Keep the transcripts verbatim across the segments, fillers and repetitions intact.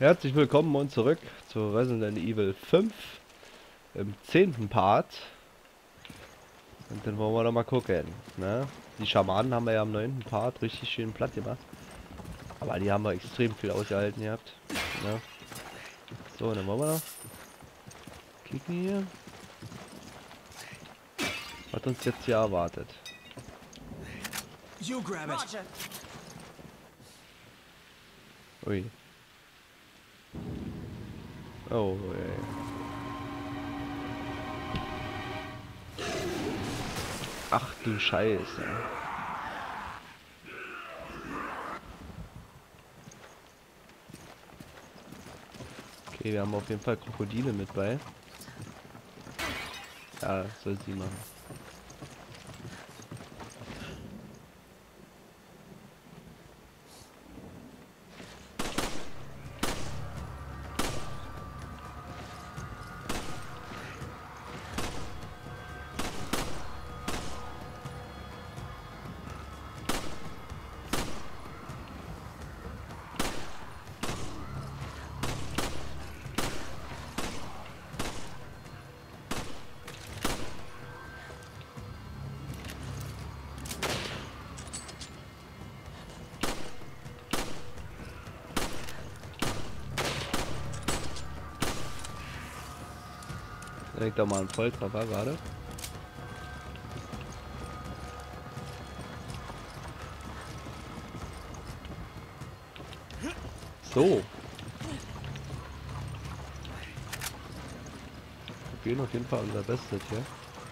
Herzlich willkommen und zurück zu Resident Evil fünf im zehnten Part. Und dann wollen wir doch mal gucken. Ne? Die Schamanen haben wir ja im neunten Part richtig schön platt gemacht. Aber die haben wir extrem viel ausgehalten gehabt. Ne? So, dann wollen wir noch kicken hier. Was uns jetzt hier erwartet. You grab it. Roger. Ui. Oh, ey. Ach du Scheiße. Okay, wir haben auf jeden Fall Krokodile mit bei. Ja, soll sie machen. Leg doch mal einen Volltreffer gerade. So. Wir gehen auf jeden Fall unser Bestes hier.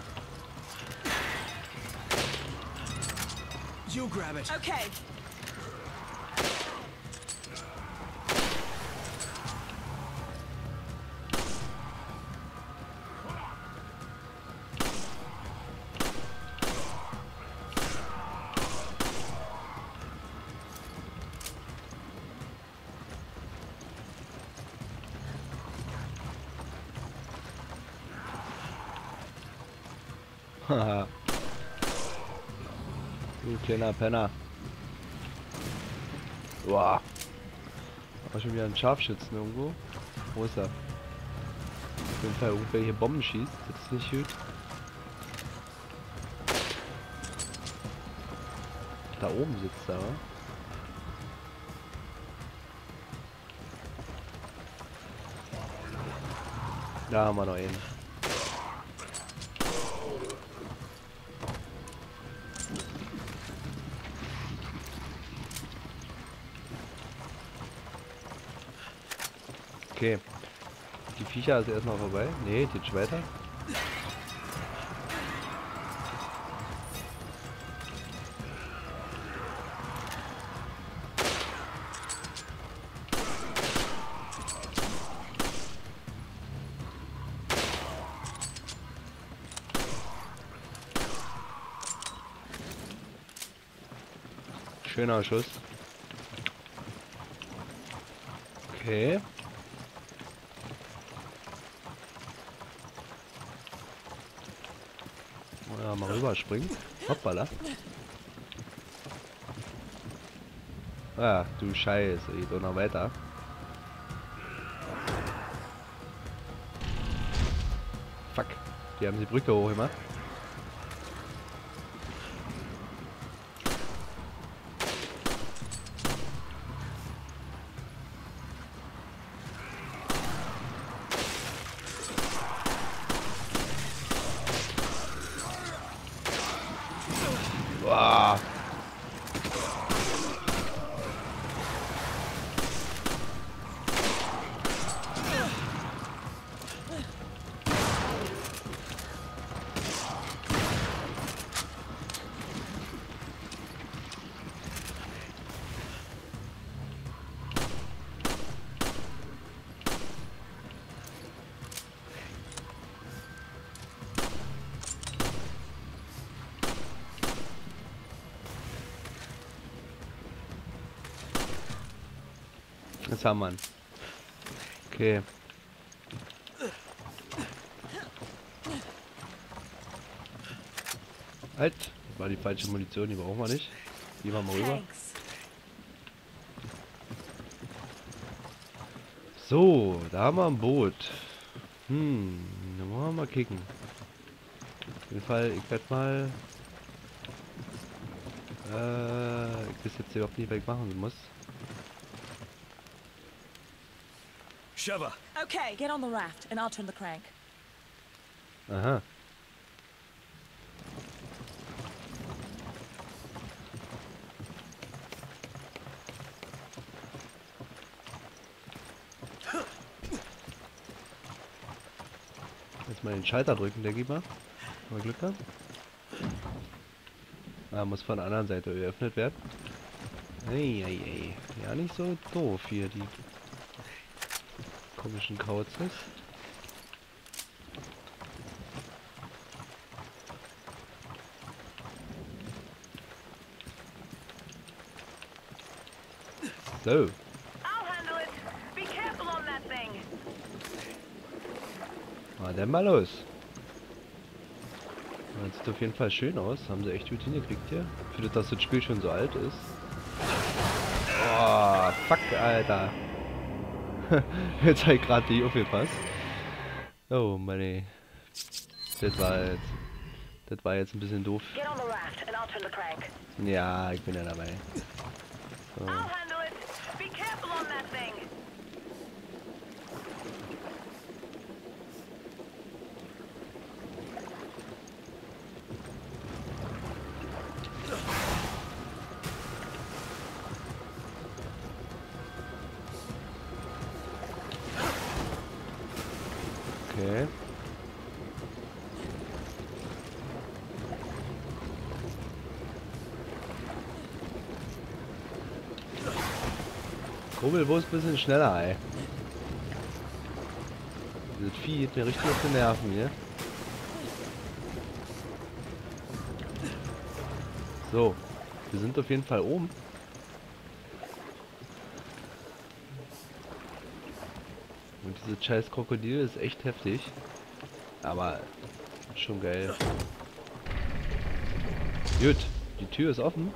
You grab it. Okay. Haha. Du kleiner Penner. Boah. War schon wieder ein Scharfschützen irgendwo. Wo ist er? Auf jeden Fall irgendwelche Bomben schießt. Das ist nicht gut. Da oben sitzt er, wa? Da haben wir noch einen. Okay. Die Viecher ist erstmal vorbei. Nee, geht weiter. Schöner Schuss. Okay. Ja, mal rüberspringen. Hoppala. Ah, du Scheiße, geht doch noch weiter. Fuck, die haben die Brücke hochgemacht. Boah. Jetzt haben wir ihn. Okay. Halt, das war die falsche Munition, die brauchen wir nicht. Gehen wir mal rüber. Thanks. So, da haben wir ein Boot. Hm, dann wollen wir mal kicken. Auf jeden Fall, ich werde mal... Äh, ich weiß jetzt überhaupt nicht, was ich machen muss. Sheva. Okay, get on the raft and I'll turn the crank. Aha. Jetzt mal den Schalter drücken, der Gieber. Mal Glück haben. Ah, muss von der anderen Seite geöffnet werden. Eieiei. Ja, nicht so doof hier, die komischen Kauzes. So. I'll handle it. Be careful on that thing. Mal dann mal los. Das sieht auf jeden Fall schön aus. Haben sie echt gut hingekriegt hier. Für das, dass das Spiel schon so alt ist. Oh, fuck, Alter. Jetzt habe ich gerade nicht aufgepasst. Oh, meine. Das war jetzt. Das war jetzt ein bisschen doof. Get on the raft and I'll turn the crank. Ja, ich bin ja dabei. So. I'll handle it. Be careful on that thing. Okay. Kurbel, wo ist ein bisschen schneller, ey. Dieses Vieh geht mir richtig auf die Nerven hier. So, wir sind auf jeden Fall oben. Und diese scheiß Krokodil ist echt heftig. Aber schon geil. Gut, die Tür ist offen.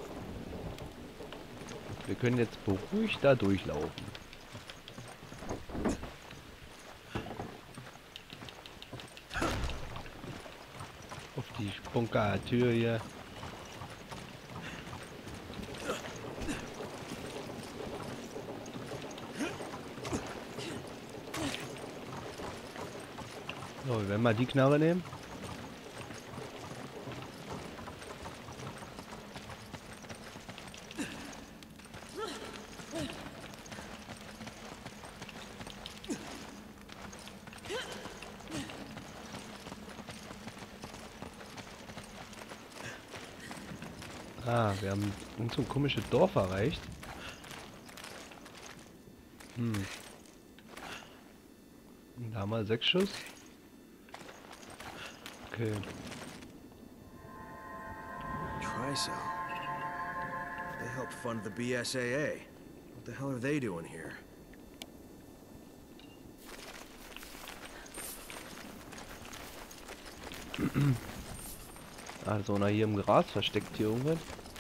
Wir können jetzt beruhigt da durchlaufen. Auf die Bunkertür hier. So, wir werden mal die Knarre nehmen. Ah, wir haben irgend so ein komisches Dorf erreicht. Hm. Da haben wir sechs Schuss. Okay. Triso. They helped fund the B S A A. What the hell are they doing here? Also einer hier im Gras versteckt hier irgendwas.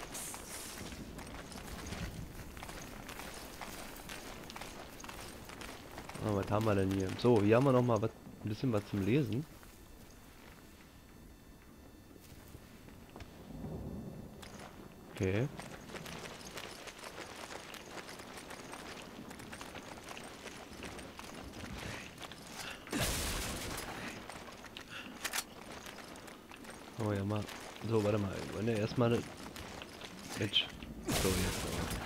Oh, was haben wir denn hier? So, hier haben wir noch mal was, ein bisschen was zum Lesen. Okay. Oh ja, mal. So, warte mal. Wir wollen ja erstmal eine. Mensch. So, jetzt aber.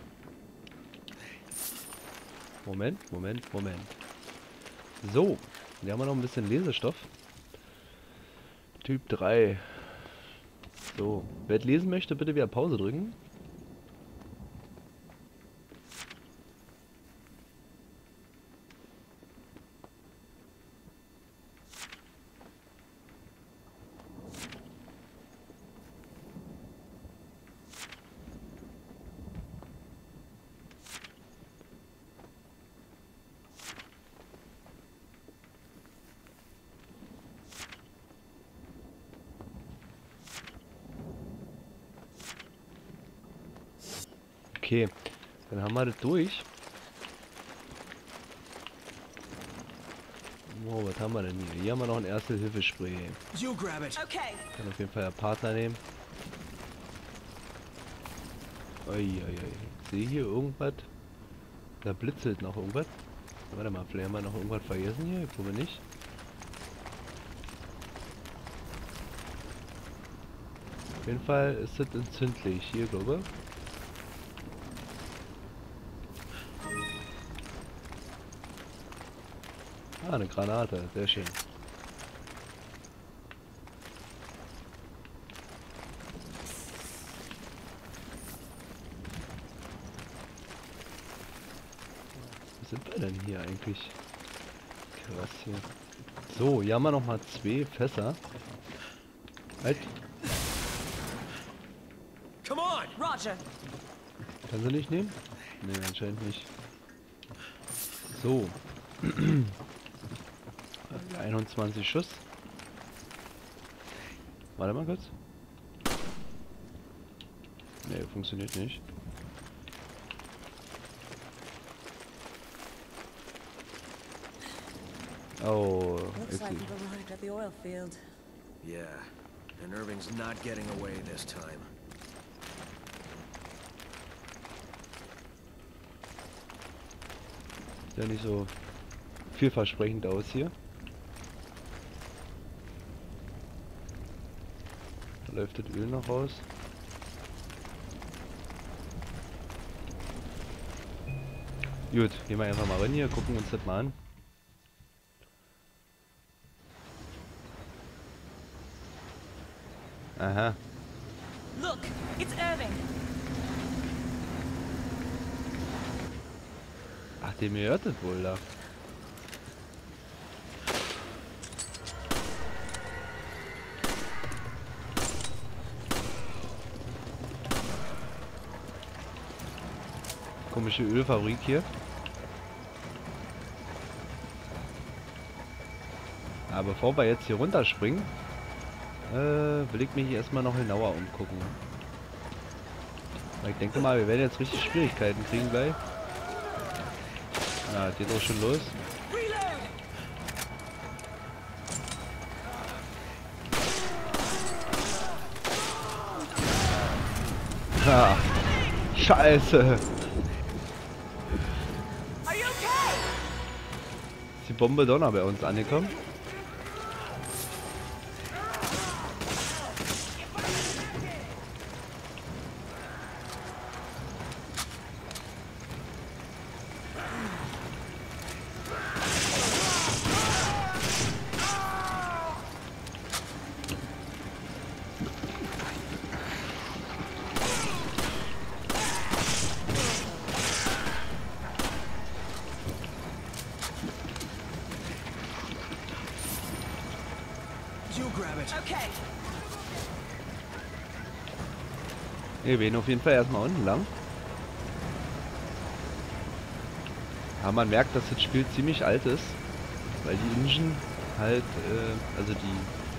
Moment, Moment, Moment. So. Hier haben wir noch ein bisschen Lesestoff. Typ drei. So. Wer es lesen möchte, bitte wieder Pause drücken. Okay, dann haben wir das durch. Oh, was haben wir denn hier? Hier haben wir noch ein Erste-Hilfe-Spray. You grab it. Okay. Kann auf jeden Fall der Partner nehmen. Uiuiui. Ich sehe hier irgendwas. Da blitzelt noch irgendwas. Warte mal, vielleicht haben wir noch irgendwas vergessen hier. Ich glaube nicht. Auf jeden Fall ist das entzündlich. Hier, glaube ich. Ah, eine Granate. Sehr schön. Was sind wir denn hier eigentlich? Krass hier. So, hier haben wir noch mal zwei Fässer. Halt. Come on. Roger. Kann sie nicht nehmen? Ne, anscheinend nicht. So. einundzwanzig Schuss. Warte mal kurz. Ne, funktioniert nicht. Oh, Looks jetzt like ist- we've arrived at the oil field. Yeah, and Irving's not getting away this time. sieht ja nicht so vielversprechend aus hier. Da läuft das Öl noch raus. Gut, gehen wir einfach mal rein hier, gucken uns das mal an. Aha. Look, it's Irving. Ach, dem gehört das wohl da. Komische Ölfabrik hier. Aber bevor wir jetzt hier runterspringen, äh, will ich mich hier erstmal noch genauer umgucken. Weil ich denke mal, wir werden jetzt richtig Schwierigkeiten kriegen gleich. Ja, geht auch schon los. Ha! Scheiße! Are you okay? Ist die Bombe doch noch bei uns angekommen? You grab it. Okay. Wir gehen auf jeden Fall erstmal unten lang. Aber man merkt, dass das Spiel ziemlich alt ist. Weil die Engine halt, äh, also die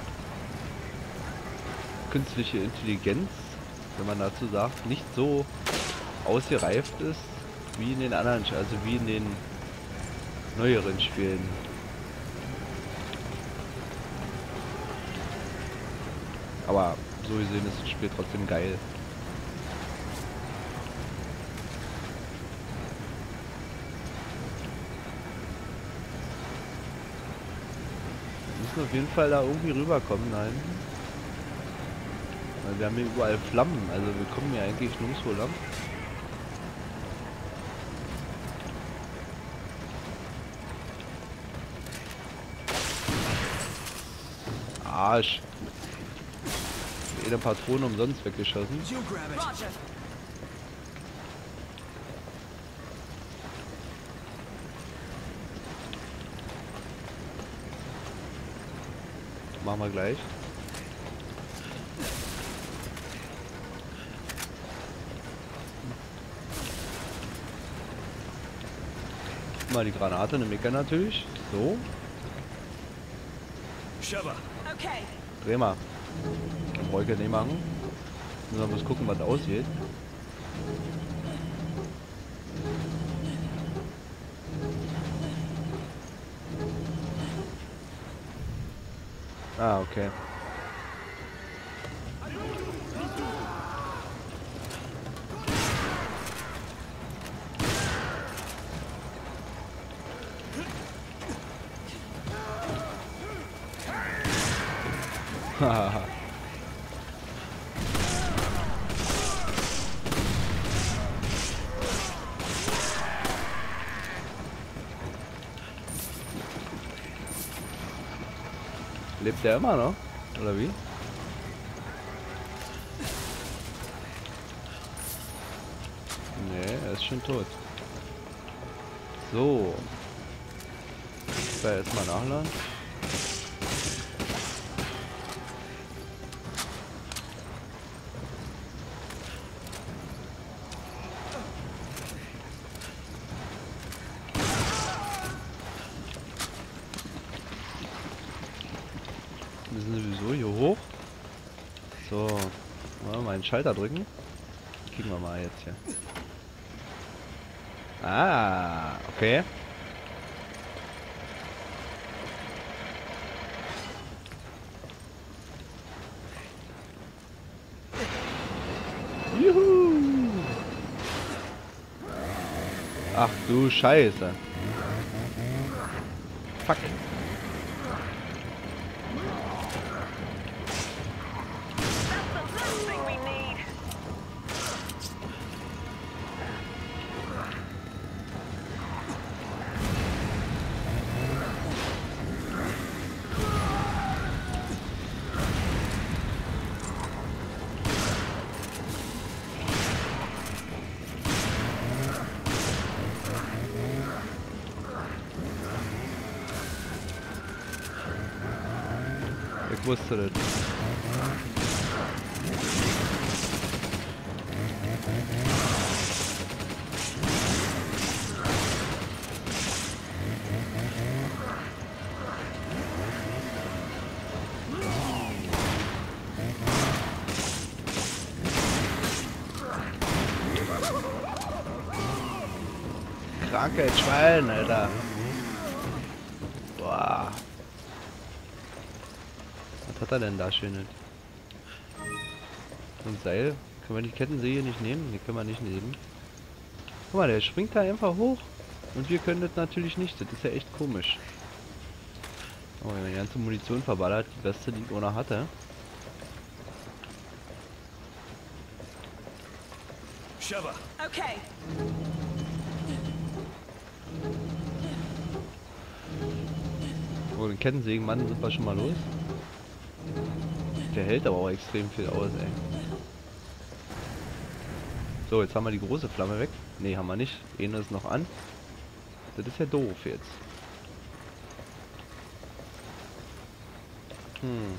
künstliche Intelligenz, wenn man dazu sagt, nicht so ausgereift ist wie in den anderen, also wie in den neueren Spielen. Aber so gesehen ist das Spiel trotzdem geil. Wir müssen auf jeden Fall da irgendwie rüberkommen, nein. Weil wir haben hier überall Flammen, also wir kommen hier eigentlich nirgendwo lang. Arsch. Jede Patrone umsonst weggeschossen. You grab it. Roger. Machen wir gleich. Mal die Granate nehme ich ja natürlich. So, Shiva. Okay. dreh mal. Dann brauche ich ja nicht machen. Müssen wir bloß gucken, was aussieht. Ah, okay. Hahaha. Lebt der immer noch? Oder wie? Nee, er ist schon tot. So. Ich werde erstmal nachladen. Wir sind sowieso hier hoch. So. Mal einen Schalter drücken. Kriegen wir mal jetzt hier. Ah, okay. Juhu. Ach du Scheiße. Fuck. That's the last thing we need. Ich wusste das. Kranke Schwein, Alter. Boah. Was hat er denn da Schönes? Ein Seil? Können wir die Kettensäge nicht nehmen? Die können wir nicht nehmen. Guck mal, der springt da einfach hoch. Und wir können das natürlich nicht. Das ist ja echt komisch. Oh, wir haben die ganze Munition verballert. Die beste, die ich ohne hatte. Sheva. Okay. Oh, den Kettensägenmann sind wir schon mal los. Der hält aber auch extrem viel aus, ey. So, jetzt haben wir die große Flamme weg. Ne, haben wir nicht. Eine ist noch an. Das ist ja doof jetzt. Hm.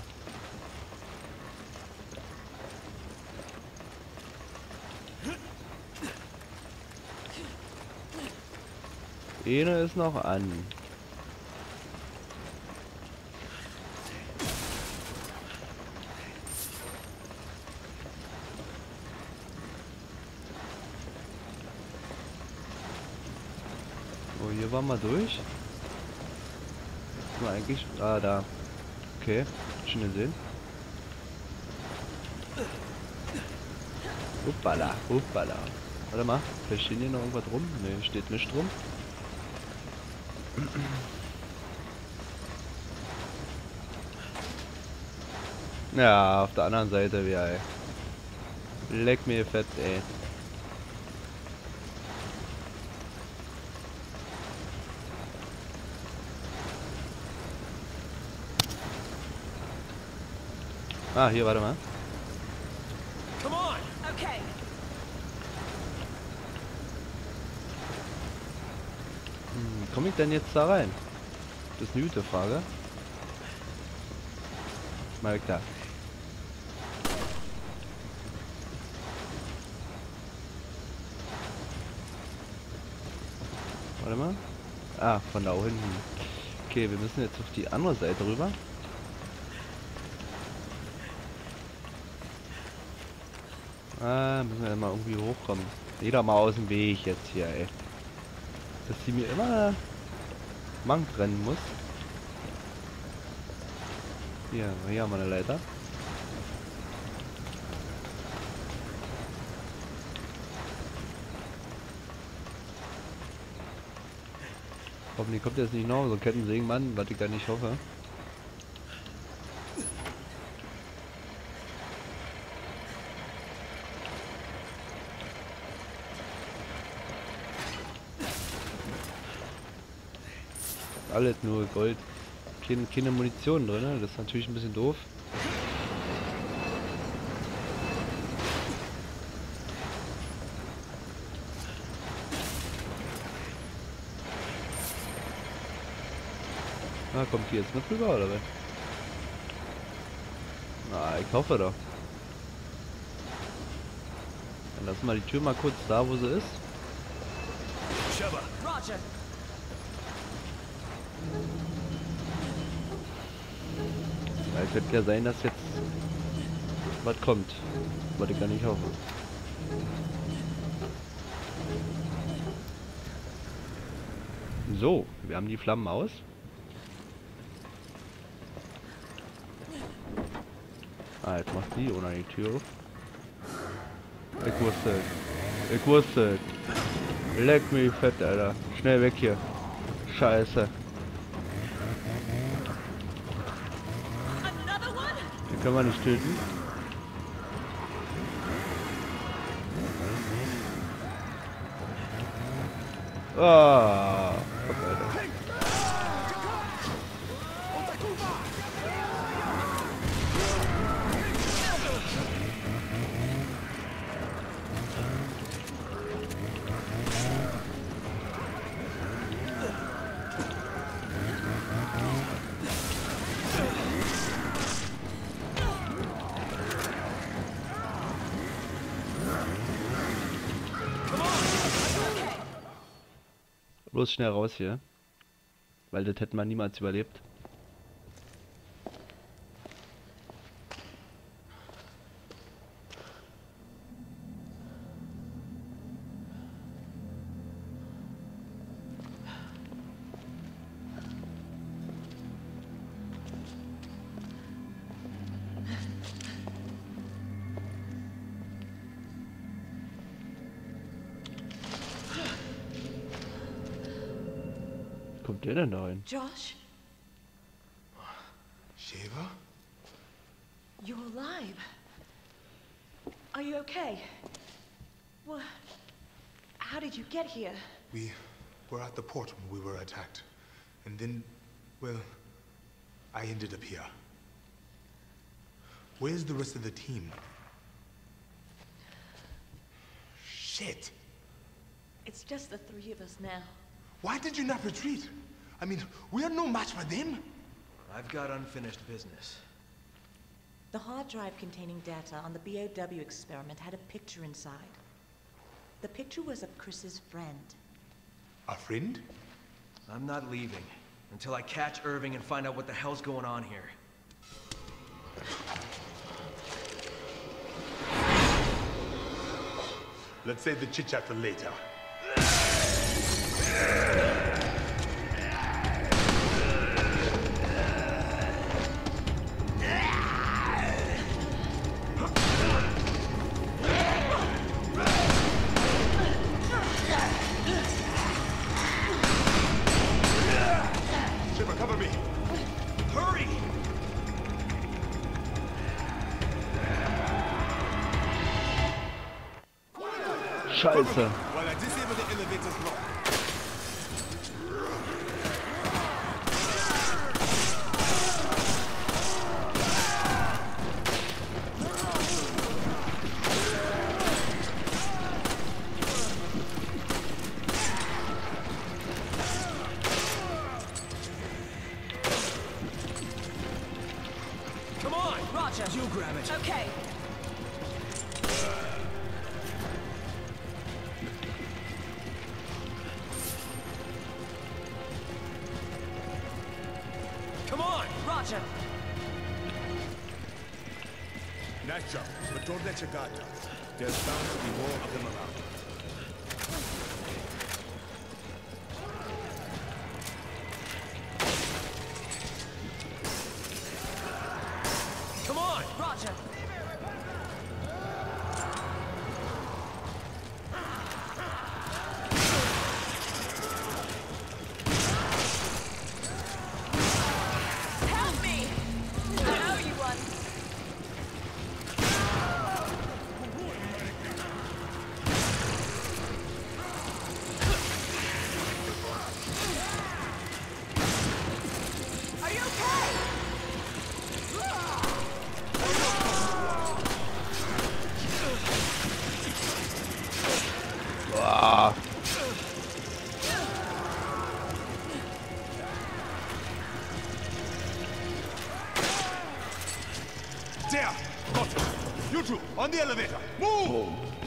Eine ist noch an. Hier waren wir durch. Mal eigentlich. Ah, da. Okay. Schon gesehen. Uppala, uppala. Warte mal. Vielleicht steht hier noch irgendwas rum. Ne, steht nicht rum. Ja, auf der anderen Seite wieder, ey. Leck mir fett, ey. Ah, hier, warte mal. Come on. Okay. Hm, komme ich denn jetzt da rein? Das ist eine gute Frage. Mal weg da. Warte mal. Ah, von da hinten. Okay, wir müssen jetzt auf die andere Seite rüber. Ah, müssen wir mal irgendwie hochkommen. Jeder mal aus dem Weg jetzt hier, ey. Dass sie mir immer Mank rennen muss. Hier, hier haben wir eine Leiter. Hoffentlich kommt jetzt nicht noch so ein Kettensägen, Mann, was ich gar nicht hoffe. Alles nur Gold. Keine, keine Munition drin, ne? Das ist natürlich ein bisschen doof. Na, kommt die jetzt mit rüber, oder was? Na, ich hoffe doch. Dann lassen wir die Tür mal kurz da, wo sie ist. Roger. Ja, könnte ja sein, dass jetzt was kommt. Was ich gar nicht hoffe. So, wir haben die Flammen aus. Ah, jetzt macht die ohne die Tür auf. Ich wusste es. Ich wusste es. Leck mich fett, Alter. Schnell weg hier. Scheiße. Den können wir nicht töten. Ah, fuck, Alter. Bloß schnell raus hier. Weil das hätten wir niemals überlebt. Kommt der denn da rein? Josh, Sheva? you're alive. Are you okay? What? How did you get here? We were at the port when we were attacked. And then, well, I ended up here. Where's the rest of the team? Shit! It's just the three of us now. Why did you not retreat? I mean, we are no match for them. I've got unfinished business. The hard drive containing data on the B O W experiment had a picture inside. The picture was of Chris's friend. A friend? I'm not leaving until I catch Irving and find out what the hell's going on here. Let's save the chit-chat for later. Sheva, cover me. Hurry! Scheiße. While I disable the elevator's lock. Come on! Roger. You grab it. Okay. Come on! Roger. Nice job. But don't let your guard down. There's bound to be more of them around. through. On the elevator. Move!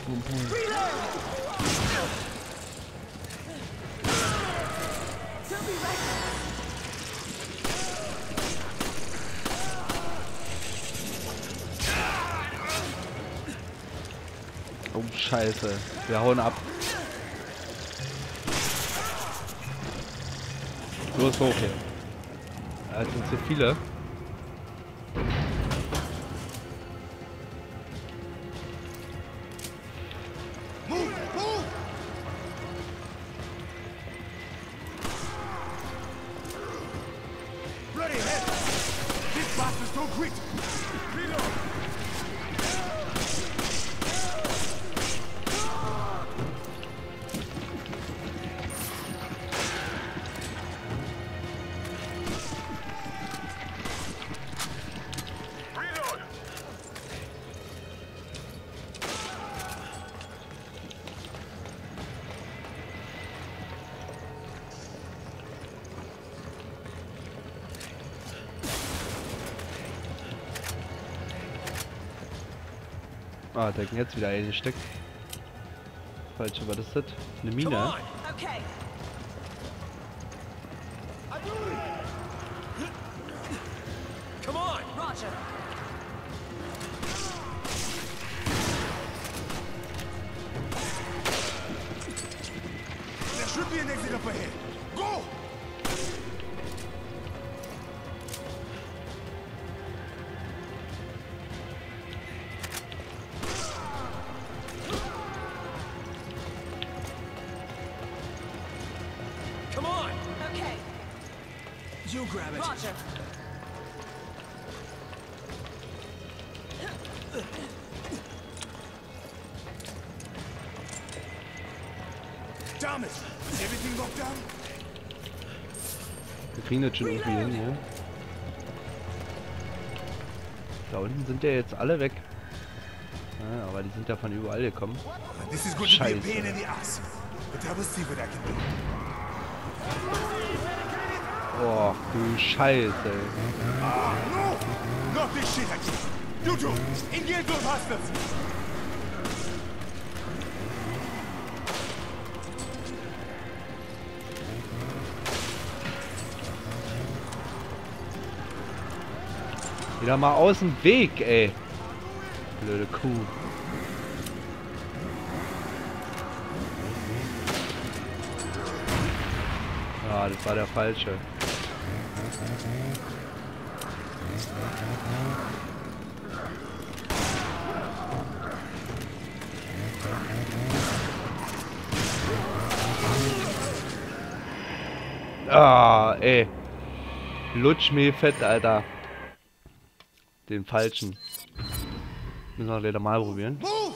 Oh, Scheiße. Wir hauen ab. Los hoch hier. Ja, es sind zu viele. Move! Move! Ready, head! These bastards don't quit! Reload! Ah, da ging jetzt wieder ein Stück. Falsch, was ist das? Eine Mine? Okay. Come on! Roger. There should be an exit up ahead. Go! Come on! Okay. You grab it. Roger. Damn it! Is everything locked down? Wir kriegen das schon irgendwie hin, ja. Da unten sind ja jetzt alle weg. Ja, aber die sind ja von überall gekommen. This is going to be a Scheiße. pain in the ass. But I will see what I can do. Oh, du Scheiße. ey. Ah, no! Not this shit again! You two, engage those hostiles! Wieder mal aus dem Weg, ey. Blöde Kuh. Ah, das war der falsche. Ah, ey. Lutsch mir fett, Alter. Den falschen. Müssen wir leider mal probieren. Move!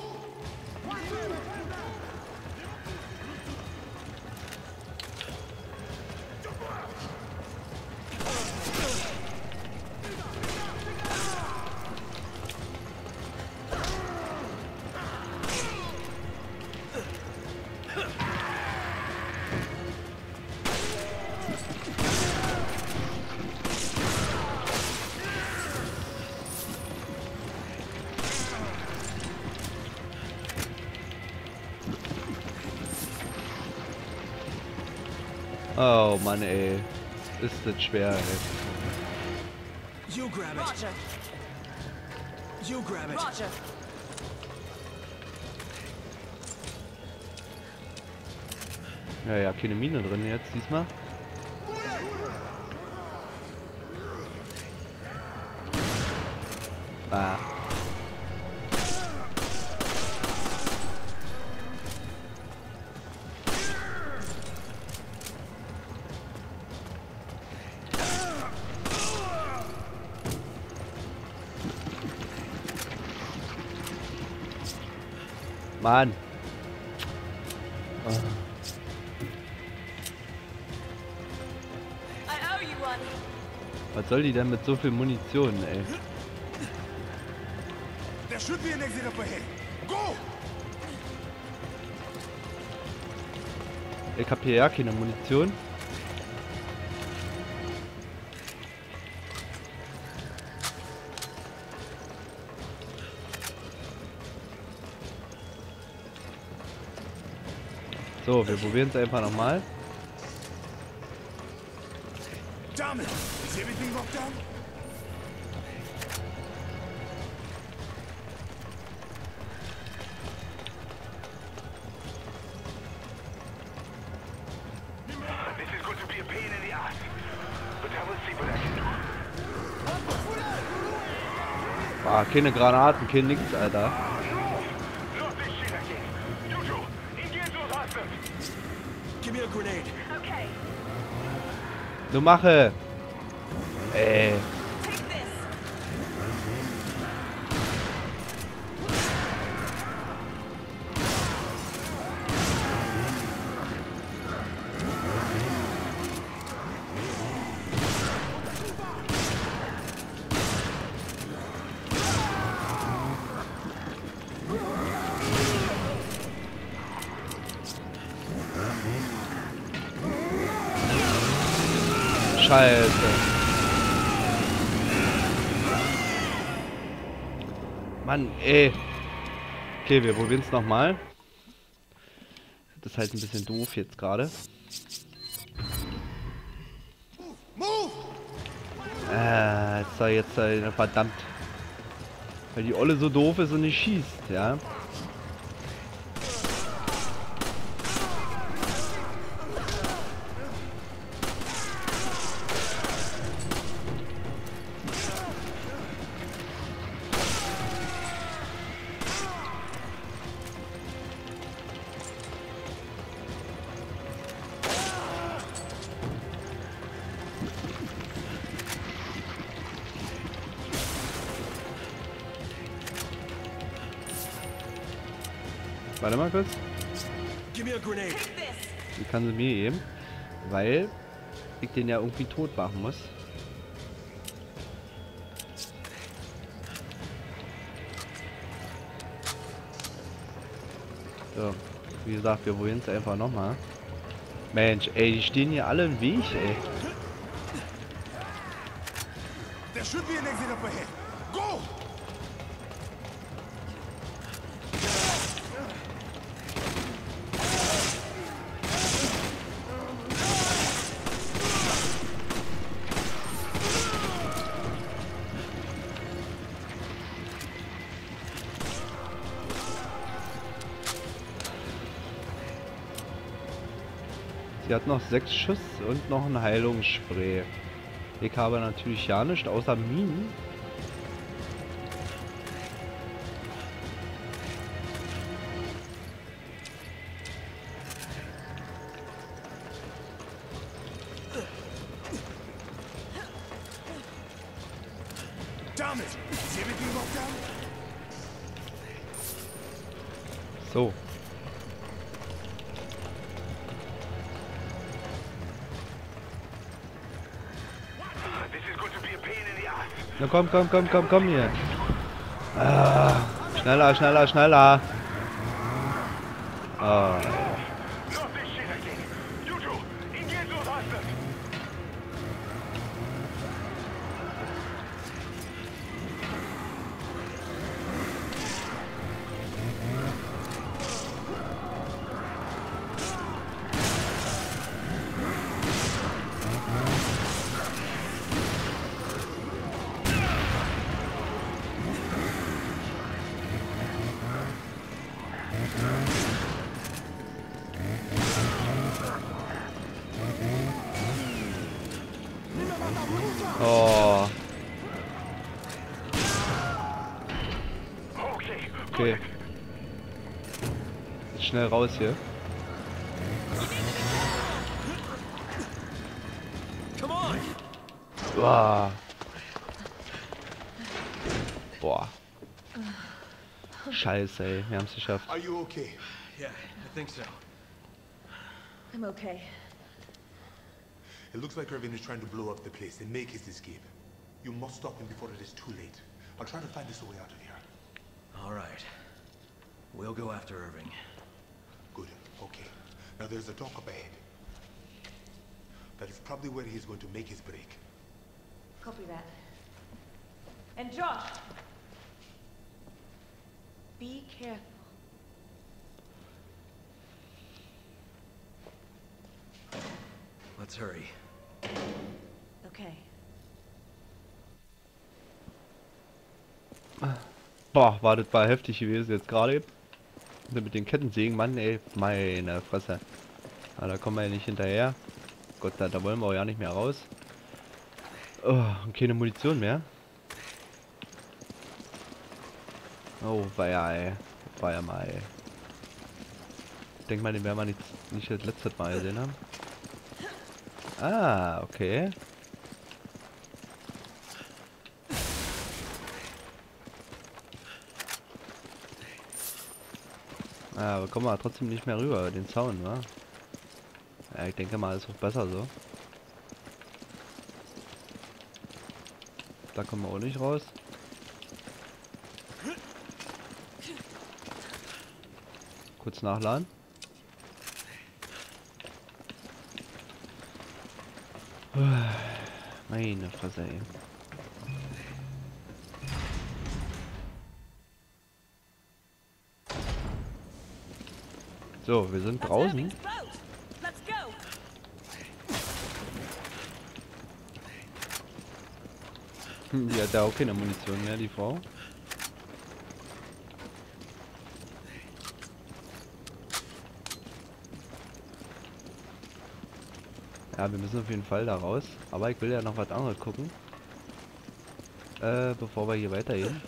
Oh Mann, ey. Ist das schwer, ey. You grab it. Roger. You grab it. Roger. Ja, ja, keine Mine drin jetzt diesmal. Ah. Mann. Oh. I owe you one. Was soll die denn mit so viel Munition, ey? There should be an exit up ahead. Go! Ich hab hier ja keine Munition. So, wir probieren es einfach nochmal. Damn it! Is everything locked down? This is going to be a pain in the ass, but I will see what I can do. Ah, keine Granaten, kein nix, Alter. Not this shit again. Jojo, engage those hostiles. Give me a grenade. Okay, Du mache! Ey. take this. Scheiße. Mann, ey. Okay, wir probieren es nochmal. Das ist halt ein bisschen doof jetzt gerade. Äh, jetzt sei jetzt sei verdammt. Weil die Olle so doof ist und nicht schießt, ja. Warte mal kurz. Give me a grenade. Take this. Die kann sie mir geben. Weil ich den ja irgendwie tot machen muss. So, wie gesagt, wir probieren es einfach nochmal. Mensch, ey, die stehen hier alle im Weg, ey. There should be an exit up ahead. Go! Sie hat noch sechs Schuss und noch ein Heilungsspray. Ich habe natürlich ja nichts außer Minen. Damn it! Is everything locked down? So. This is going to be a pain in the ass. Na komm, komm, komm, komm, komm hier. Ah, schneller, schneller, schneller. Ah. Not this shit again. Jojo, engage those hostiles. Oh. Okay, Okay. Jetzt schnell raus hier. Come on. Boah. Boah. Scheiße, ey. Wir haben es geschafft. Are you okay? Yeah, I think so. I'm okay. It looks like Irving is trying to blow up the place and make his escape. You must stop him before it is too late. I'll try to find us a way out of here. All right. We'll go after Irving. Good. Okay. Now there's a dock up ahead. That is probably where he's going to make his break. Copy that. And Josh! Be careful. Let's hurry. Okay. Boah, war das war heftig gewesen jetzt gerade eben. Mit den Kettensägen, Mann, ey, meine Fresse. Ah, da kommen wir ja nicht hinterher. Gott, da, da wollen wir auch ja nicht mehr raus. Oh, und keine Munition mehr. Oh, war ja, ey. War ja mal, ey. Ich denke mal, den werden wir nicht, nicht das letzte Mal gesehen haben. Ah, okay. Ja, aber kommen wir trotzdem nicht mehr rüber, den Zaun, wa? Ja, ich denke mal, ist auch besser so. Da kommen wir auch nicht raus. Kurz nachladen. Meine Fresse, ey. So, wir sind draußen. Hm, die hat ja auch keine Munition mehr, die Frau. Ja, wir müssen auf jeden Fall da raus. Aber ich will ja noch was anderes gucken. Äh, bevor wir hier weitergehen.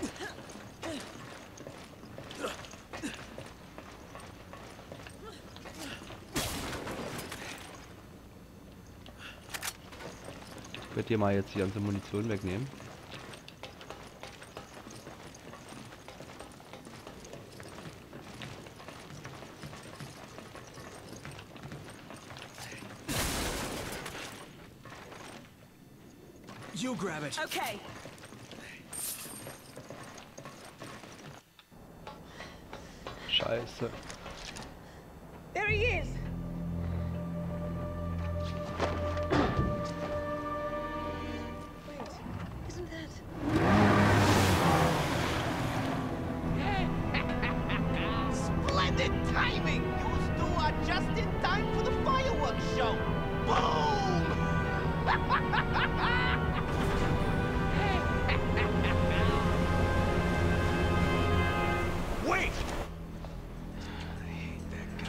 Ich werde hier mal jetzt die ganze Munition wegnehmen. You grab it. Okay. Scheiße. There he is. Wait, isn't that... Splendid timing! You two are just in time for the fireworks show! Boom! Wait! I hate that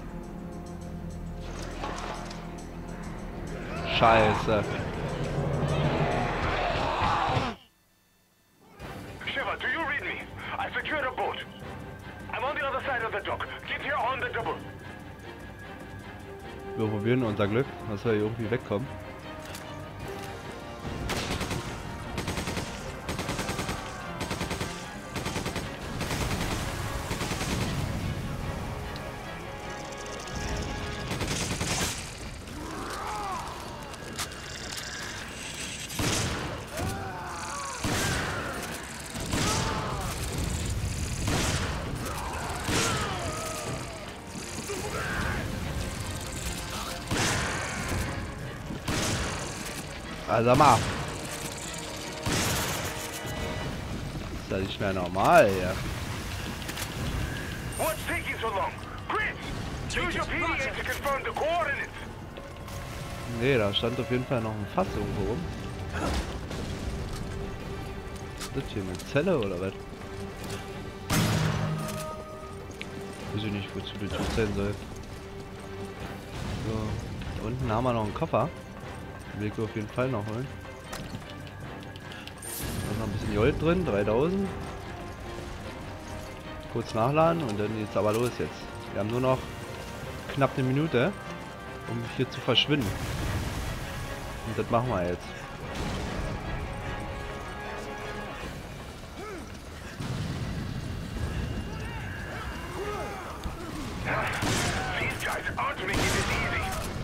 guy. Scheiße. Shiva, do you read me? I secured a boat. I'm on the other side of the dock. Get here on the double. Wir probieren unser Glück, dass wir hier irgendwie wegkommen. Also mal. Ist ja nicht mehr normal hier. What's taking so long? Chris! Use your P D A to confirm the coordinates. Nee, da stand auf jeden Fall noch ein Fass irgendwo rum. Ist das hier eine Zelle oder was? Weiß ich nicht, wozu das gut sein soll. So, da unten haben wir noch einen Koffer. Den will ich auf jeden Fall noch holen. Da ist noch ein bisschen Gold drin, dreitausend. Kurz nachladen und dann geht's aber los jetzt. Wir haben nur noch knapp eine Minute, um hier zu verschwinden. Und das machen wir jetzt. These guys aren't making it easy.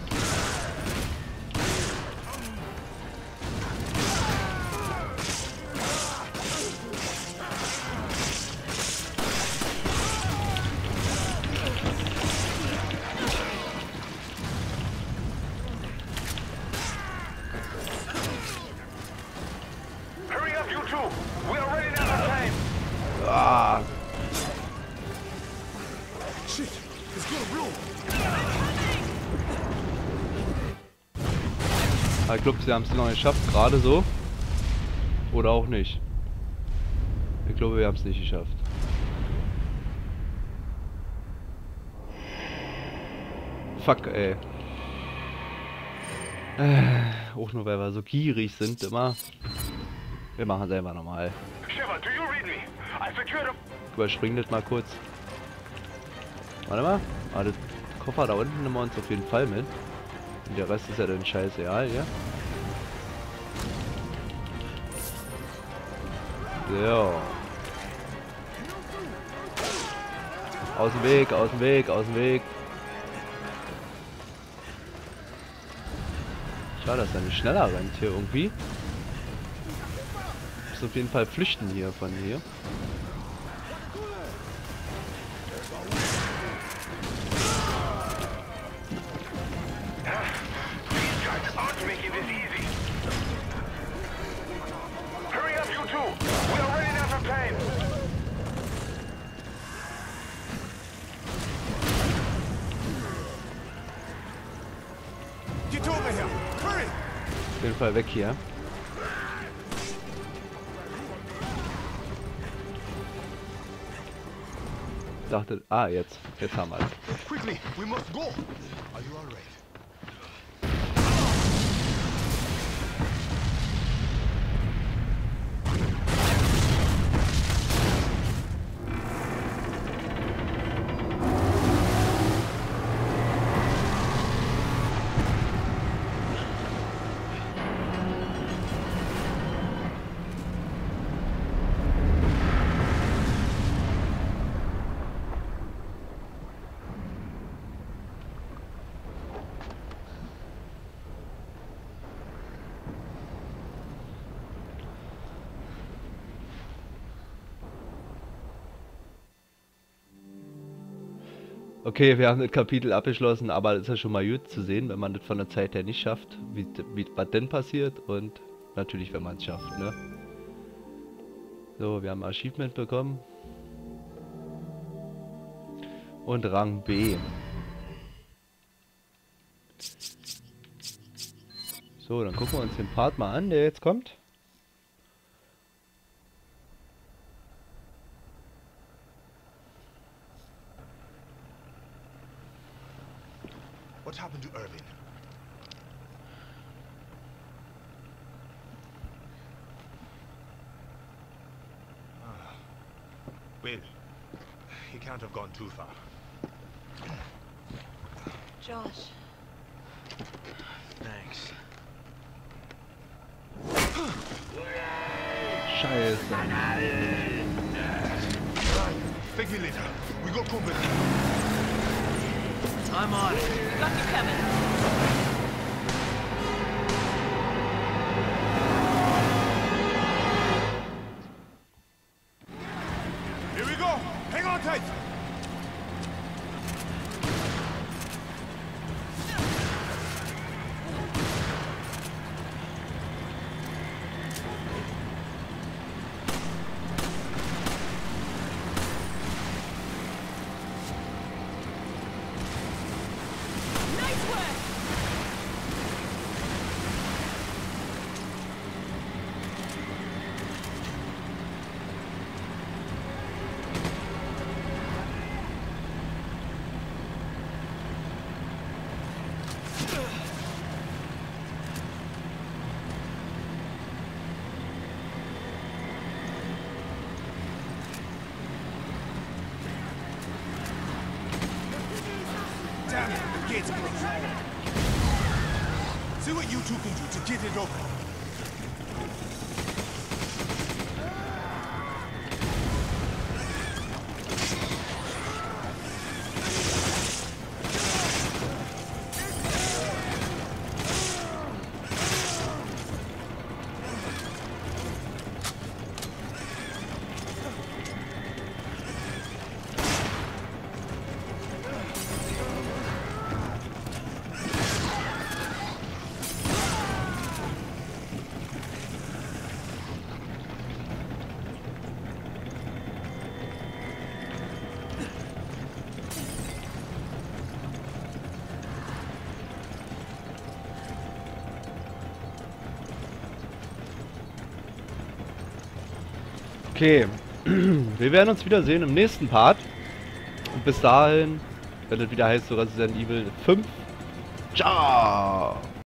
Hurry up, you two! We are running out of time! Ah, Shit! It's gonna blow! Ich glaube, sie haben es noch nicht geschafft, gerade so. Oder auch nicht. Ich glaube, wir haben es nicht geschafft. Fuck, ey. Äh, auch nur, weil wir so gierig sind immer. Wir machen es einfach nochmal. Shiva, do you read me? I secured a... Überspringen das mal kurz. Warte mal. Ah, das Koffer da unten nehmen wir uns auf jeden Fall mit. Und der Rest ist ja dann scheißegal, ja? So. Aus dem Weg, aus dem Weg, aus dem Weg. Schade, dass er nicht schneller rennt hier irgendwie. Ich muss auf jeden Fall flüchten hier von hier. Auf jeden Fall weg hier. Dachte, ah, jetzt. Jetzt haben wir es. Quickly, we must go. Are you all right? Okay, wir haben das Kapitel abgeschlossen, aber es ist ja schon mal gut zu sehen, wenn man das von der Zeit her nicht schafft, wie, wie was denn passiert und natürlich, wenn man es schafft, ne? So, wir haben ein Achievement bekommen. Und Rang B. So, dann gucken wir uns den Part mal an, der jetzt kommt. What happened to Irving? Ah. Well, he can't have gone too far. Josh. Thanks. Scheiße. Thank me later. We got company. I'm on it. Got you, Kevin. Here we go. Hang on tight. Damn it, the gate's closed. See what you two can do to get it open. Okay. Wir werden uns wiedersehen im nächsten Part. Und bis dahin, wenn es wieder heißt, so Resident Evil fünf. Ciao!